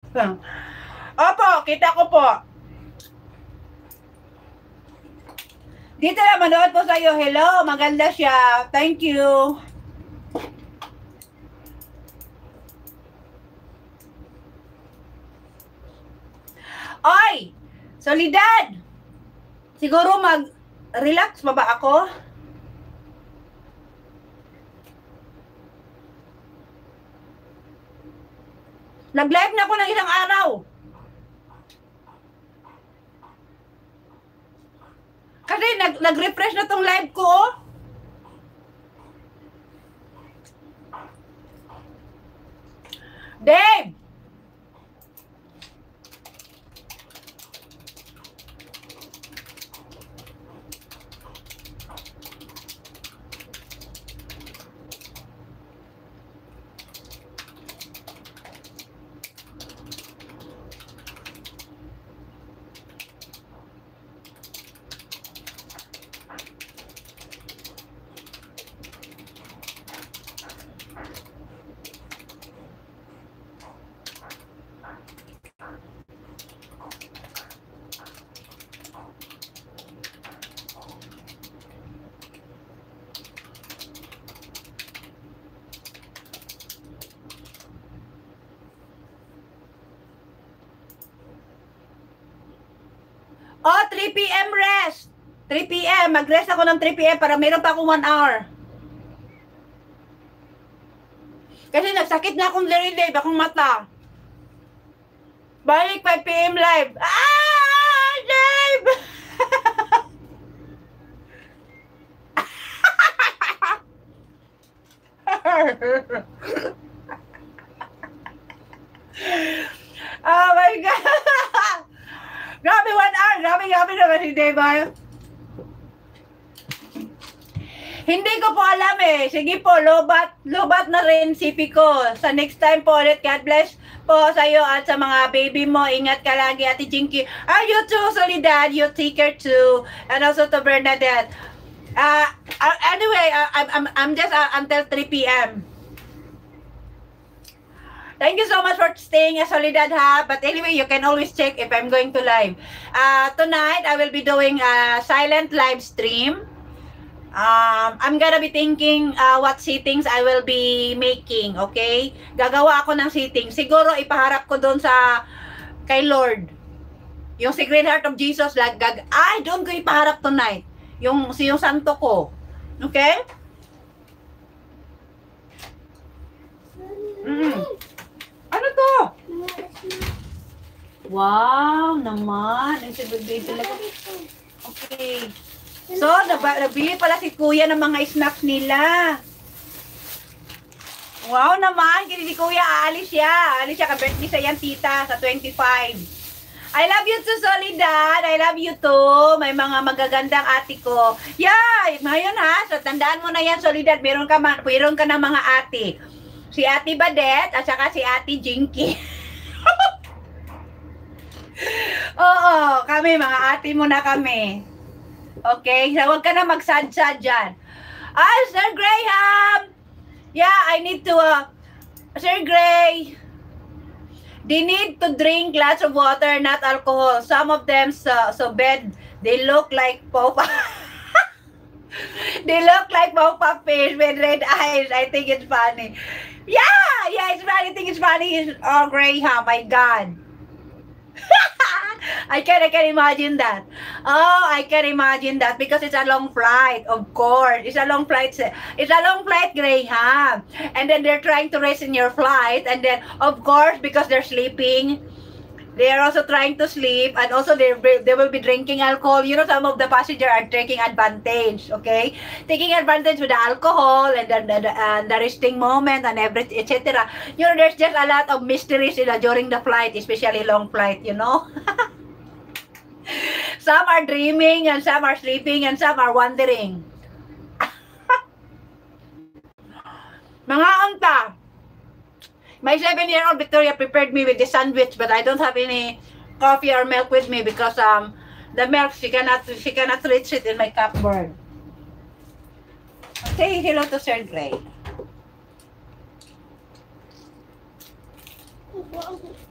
Opo, kita ko po. Dito na, manood po sa'yo. Hello, maganda siya. Thank you. Oy! Solidad! Siguro mag-relax pa ba ako? Nag-live na ako ng isang araw. Kasi nag-refresh na tong live ko. Dave! Oh, 3 p.m. rest. 3 p.m. Mag-rest ako ng 3 p.m. para meron pa akong 1 hour. Kasi nagsakit na akong live, akong mata. Balik 5 p.m. live. Ah! Live! Oh my God! Grabe 1 hour! Grabe naman si Dave. Hindi ko po alam eh. Sige po, lobat na rin sipi ko. Sa next time po ulit, God bless po sa iyo at sa mga baby mo. Ingat ka lagi, Ate Jinky. You too, Solidad. You take care too. And also to Bernadette. Anyway, I'm just until 3 p.m. Thank you so much for staying, Solidad, ha? But anyway, you can always check if I'm going to live. Tonight, I will be doing a silent live stream. I'm gonna be thinking what settings I will be making, okay? Gagawa ako ng settings. Siguro ipaharap ko doon sa kay Lord. Yung Sacred Heart of Jesus, doon ko ipaharap tonight. Yung santo ko. Okay? Ano to? Wow, naman. Ang baby talaga. Okay. So, nabili pala si Kuya ng mga snacks nila. Wow naman, kasi si Kuya aalis siya. Aalis siya, ka-birthday sa yan, tita, sa 25. I love you too, Solidad. I love you too. May mga magagandang ate ko. Yeah, ngayon ha, so tandaan mo na yan, Solidad. Meron ka ng mga ate. Si Ate Badet at saka si Ate Jinky. Oo, kami, mga ate mo na kami. Okay, so huwag ka na magsad-sad dyan. Sir Graham! Yeah, I need to, Sir Gray, they need to drink lots of water, not alcohol. Some of them so bad, they look like Popa. They look like Popa fish with red eyes. I think it's funny. Yeah, it's funny. I think it's funny. Oh, Graham, my God. I can imagine that. Oh, I can imagine that because it's a long flight, of course. It's a long flight. It's a long flight, Graham. And then they're trying to rest in your flight. And then, of course, because they're sleeping, they are also trying to sleep. And also, they will be drinking alcohol. You know, some of the passengers are taking advantage, okay? Taking advantage with the alcohol and the resting moment and everything, etc. You know, there's just a lot of mysteries during the flight, especially long flight, you know? Some are dreaming and some are sleeping and some are wandering. Mga anta. My 7-year-old Victoria prepared me with the sandwich, but I don't have any coffee or milk with me because the milk she cannot reach it in my cupboard. Say hello to Sir Gray.